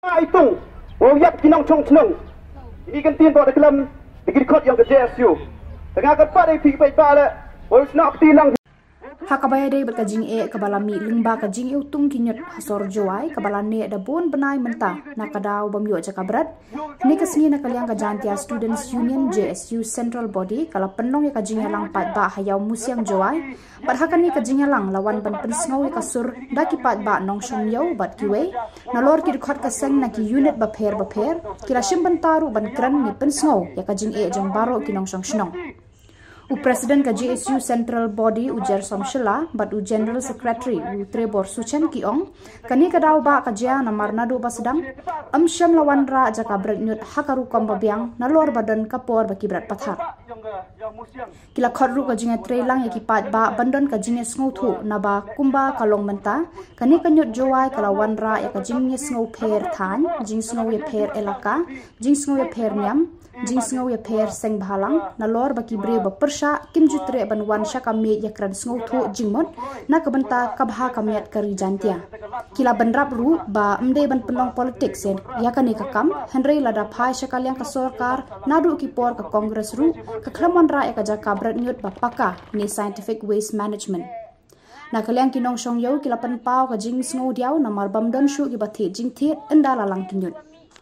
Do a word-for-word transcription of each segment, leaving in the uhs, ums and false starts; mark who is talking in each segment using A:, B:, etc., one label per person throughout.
A: Itu, oh ya kinong chong chong. Ini kan tin buat dalam dikit kot yang kerja siu. Tengah kepat ai pi pai bala. Oh nak tilang.
B: Hakabaya day berkajing e kabalami lingba kajing e utung kinyot hasor joai kabalane da bon benai menta nakadaw bamyo jakabrat ni kasni nakaliang kajantia Students Union J S U Central Body kala penong e kajing lang pat ba hayaw musyang joai barhakan ni kajing lang lawan ban pensngaw e kasur daki pat ba nong shomyaw bat kiwe nalor ki khot kaseng na ki unit ba pher ba pher kila shimban taru ban kran ni pensngaw ya kajing e jang baro kinong shong shnong U Presiden ka J S U Central Body ujar somshela bat u General Secretary u Trebor Suchen Kiong kani kadaw ba kajia na marnado ba sedang am syam lawan ra jaka bretnyut hakaru kom babiang nalor badan kapor baki brat pathar kila khorru ka jinga trelang ekipat ba bandon ka jinge sngouthu na ba kumba kalong menta kani kanyut jowai kalawan ra ya ka jinge sngo pher than jing sngo ye pher elaka jing sngo ye pher nyam jing sngo ye pher seng bhalang nalor baki bre ba persha kim jutre ban wan sha kame ya kran sngouthu jingmot na kabanta kabha kamyat kari jantia kila banrap ru ba mde ban penong politik sen ya kani kakam henry lada phai shakalyang ka sorkar nadu ki por ka congress ru ka khramon ra ya ka jaka brat nyut ba paka ni scientific waste management na kalyang kinong shong yau kila pan pau ka jing sngo diaw na marbam don shu ki bathi jing thiet endala lang kinyut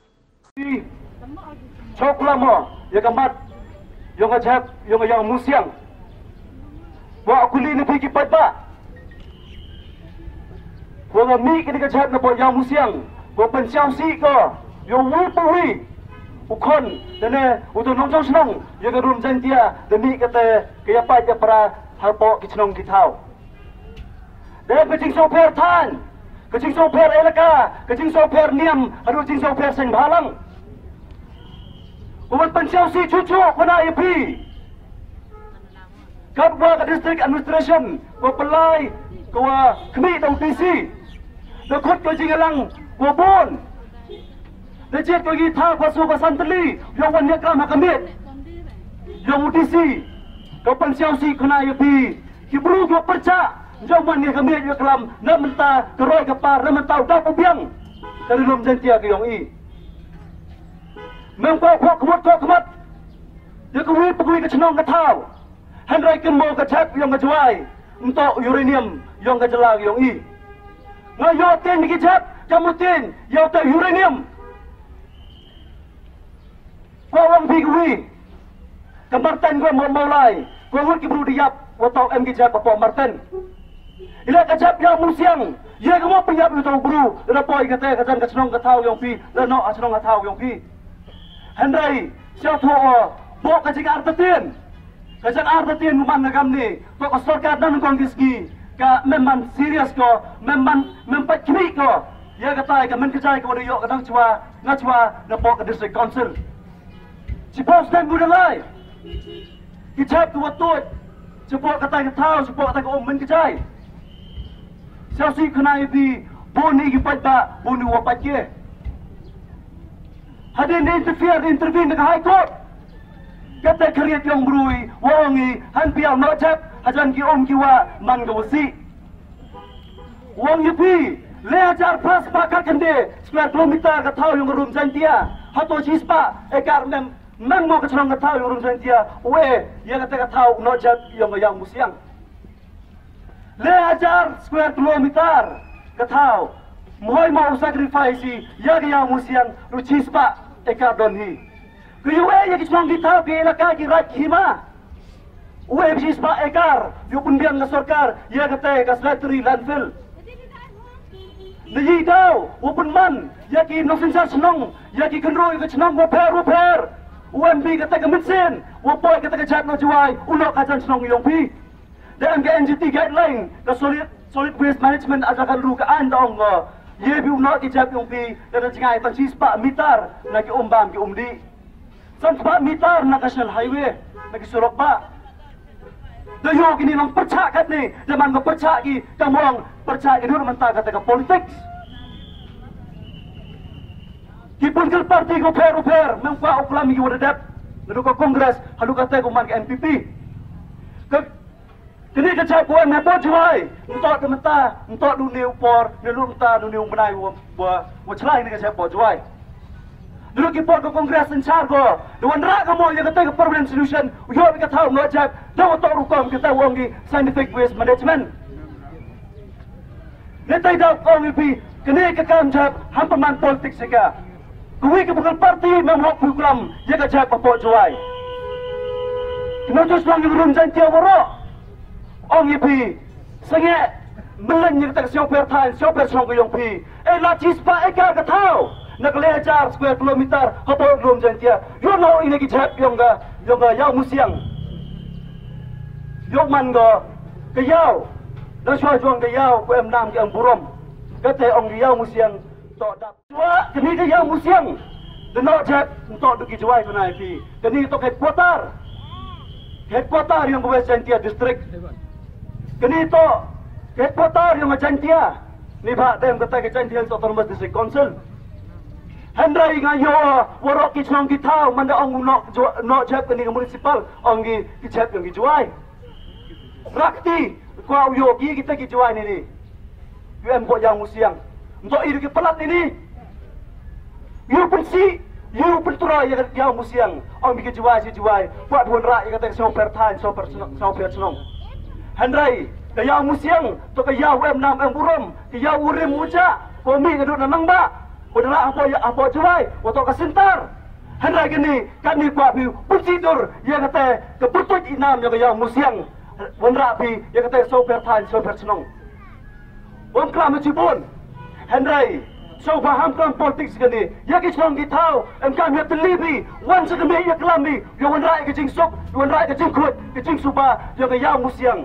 A: Chok lama, ya kamat, yang ajak, yang yang musyang. Wa akuli ni pergi pada. Wa ngami kini kajak na po yang musyang. Wa pensiang si ko, yang wu puhi. Ukon, dene untuk nongjong senong, yang rum jantia demi kata kaya pada para harpo kicnong kitau. Dene kecing soper tan, kecing soper elaka, kecing soper niam, aduh kecing soper seng balang. Umat pensiau si cucu kena I P. Kapwa ke district administration, ko pelai, ko kemi tau T C. Dekut ko jingalang ko bon. Lecet ko gita pasu pasan teli, yang wan yakam hakamit. Yang U T C, ko pensiau si kena I P. Kibru ko perca, yang wan yakamit yakam na menta keroi kapar na mentau dak ubiang. Dari rum jantia ke yang I. Memang kau kuat kau kuat, dia kuat pegui kecenong ketau, henry kemo kecap yang kejuai, untuk uranium yang kejelang yang I, ngayotin kecap, kamutin, yang tak uranium, kau orang pegui, kemarten kau mau mulai, kau mungkin perlu diap, atau M kecap apa marten, ilah kecap yang musyang, ia kamu penyap itu buru, dah boy kata kata kecenong ketau yang pi, dah nak kecenong ketau yang pi. Henry, siapa tahu, bawa kacang artetin, kacang artetin rumah negam ni, kau sorkat dan kongres ki, ka memang serius ko, memang mempat kini ko, ya kata, ka menkecai ko dia kadang cua, nggak cua, nak ke district council, cepat dan budalai, kicap tu waktu, cepat kata kita tahu, cepat kata kau menkecai, siapa sih kena ini, boni kipat ba, boni wapat ke. Hadin interfere intervene dengan High Court. Kata kerja yang berui, wangi, hanpial macap, hajan ki om kiwa manggawasi. Wang yupi, lejar pas pakat kende, sembilan kilometer ketau yang rum jantia, hato cispa, ekar mem, mem mau kecenong ketau yang rum jantia, we, yang kata ketau nojat yang yang musyang. Lejar sembilan kilometer ketau. Mohon mau sacrifice ya yang musian rucis pak ekar donhi. Kuyuwe yang kita kita bila kaki rat hima. Uwe rucis pak ekar. Yo pun biang nasorkar ya kata kaslatri landfill. Nayi tau, upun man ya ki nosensa senong ya ki kenroi ke senong waper waper. U M B kata kemitsen, wapoy kata kejat no juai, ulok kajan senong yongpi. Dan N G T guideline ke solid solid waste management ajakan ru ke andong go. Ye bi unok ijab yung pi dan jingai pancis pa mitar na ki umbam ki umdi. San pa mitar na national highway na ki surok pa. Dayo kini nang percak kat ni, zaman ko percak ki kamong percak ki dur mentah kata ka politics. Ki political party ko per per meng pa uplam ki wadadap. Nadu ko kongres halu kata ko man ki N P P. Ke Kini kecap kuat mepo juai. Untuk dementa, untuk dunia upor, dulu entah dunia menai buat buat celai ni kecap buat juai. Dulu kita ke Kongres Sencar ko, dewan rak kamu yang kata ke permanent solution, yo kita tahu nak jap, dah untuk hukum kita wangi scientific waste management. Nanti dah kau ipi, kini kekam jap hampir man politik sega. Kui ke bukan parti memang program jaga jap apa juai. Kenapa seorang yang belum janji awak? Ông như phi, sao nghe, mình lên những tầng siêu phép thành, siêu phép trong cái dòng phi, ấy là chỉ spa ấy cả cái thao, nạc lệ char square kilometer, họ bỏ rùm dân tia, yo no ini cái chép yung ga, yung ga yao musiang, yung man ga, cái yao, nó xoay chuông cái yao của em nam cái ông burom, cái thế ông cái yao musiang, tọ đập, chúa, cái này cái yao musiang, đừng nói chép, tọ được cái chuai cái này phi, cái này tọ headquarter, headquarter yung của dân tia district. Kini to headquarter yang Jantia ni ba dem kata ke Jantia Autonomous District Council. Hendrai ngayo warok ki chong ki tau manda ong no no jap kini municipal ong ki ki jap yang ki juai. Rakti kwa uyo ki kita ki juai ni ni. U M ko yang musiang. Untuk iru ki pelat ini. Yu pensi yu pentura yang yang musiang ong ki juai si juai. Buat buan rak yang kata super time super super senong. Hendrai, kaya musiang, to kaya wem nam em burom, kaya urim muja, komi kedut nanang ba, kodala apa ya apa juai, wato kasentar. Hendrai gini, kami kuat bi, pulsidur, ya kata keputut inam ya kaya musiang, wanra bi, ya kata super time super senong. Om klam cipun, Hendrai, so faham kan politik gini, ya kisong kitau, em kami ya telibi, wan sedemi ya kelami, ya wanra ke jingsuk, wanra ke jingkut, ke jingsuba, ya kaya musiang.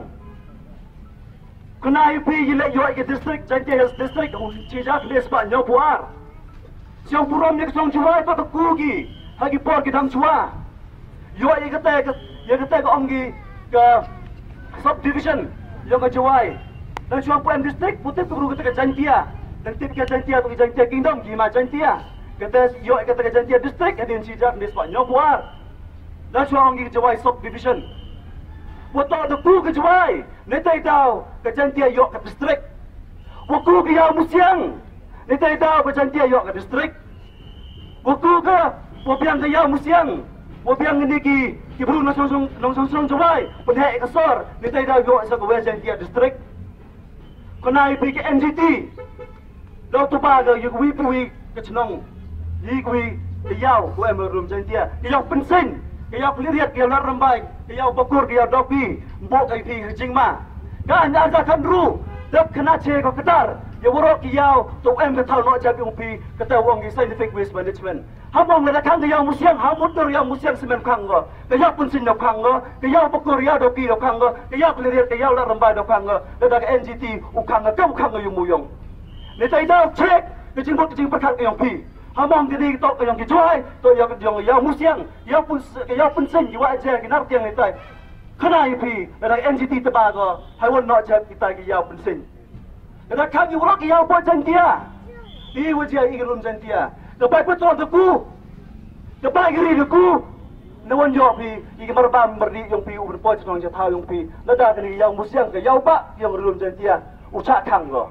A: Kena ipi yilek yo ke district Jantia Hills district cijak les ba nyo puar. Siang burom ni kesong juai pa kugi. Hagi por ki dam chua. Yo ye kata ke ye kata ke ong ki ke subdivision yo ke juai. Dan chuang puan district putih guru kata ke Jantia. Dan tip ke Jantia tu Jantia Kingdom ki ma Jantia. Kata yo kata ke Jantia district adin cijak les ba nyo puar. Dan chuang ong ki juai subdivision. Wato the ku ke juai. Netai tau ke Jantia yok ke distrik. Waku ke yau musiang. Netai tau ke Jantia yok ke distrik. Waku ke wabiang ke yau musiang. Wabiang ini ki ki bru nong song nong song song juai. Penhek ke sor. Netai tau yok sa ke Jantia distrik. Konai pi ke N G T. Dau tu ba ke yuk wi pi ke chnong. Yi kui ke yau ku em rum Jantia. Ke yau pensin. Kaya peliriat, kaya lar rembai, kaya bakur, kaya dopi, mbok kaya pi jing ma. Kan ada kan ru, dap kena ce ko ketar. Ya warok kaya tu em ke tau no jap yung pi kata wong ki scientific waste management. Hamong le kan kaya musiang, hamut dur yang musiang semen kang go. Kaya pun sin dok kang go, kaya bakur ya dopi dok kang go, kaya peliriat, kaya lar rembai dok kang go. Ada ke N G T ukang go, kang go yung muyong. Ni tai dah cek, ke jing bot jing perkat yung pi. Hamong jadi tok yang kejuai, tok yang yang yang musiang, yang pun yang pun sen jiwa aja kinar tiang itu. Kena ipi, ada N G T tebaga, haiwan nak jap kita ki yang pun sen. Ada kaki orang ki yang pun Jantia, di wajah irum Jantia. Dapat betul deku, dapat giri deku. Nawan jawab pi, iki merbam berdi yang pi ubur poj nong jatau yang pi. Lada kini yang musiang ke yang pak yang irum Jantia, ucap kang go.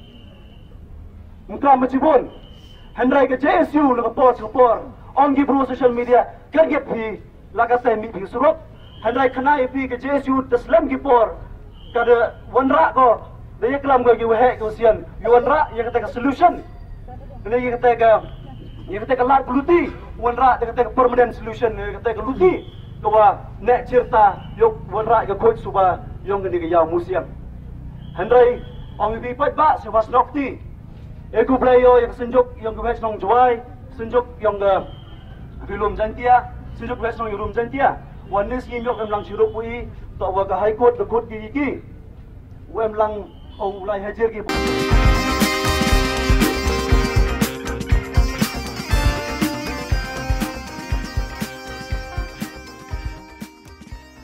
A: Mungkin macam pun. Hendrai ke J S U laga post report on gi pro social media kan get pi laga tai mi pi surup Hendrai kena pi ke J S U teslam gi por kada wanra ko dia kelam go gi wehe ko sian yu wanra yang kata solution ini yang kata ke yang kata ke lat buluti wanra yang kata permanent solution yang kata ke luti ko wa nek cerita yok wanra ke coach suba yong ni ke yaw musiam Hendrai on pi pat ba sebas nokti Eko playo yang senjuk yang kewes nong juai, senjuk yang ke film Jantia, senjuk kewes nong film Jantia. Wanis yimyok em lang sirup pui, tak waga high court dekut gigi, wem lang oh ulai hajar gigi.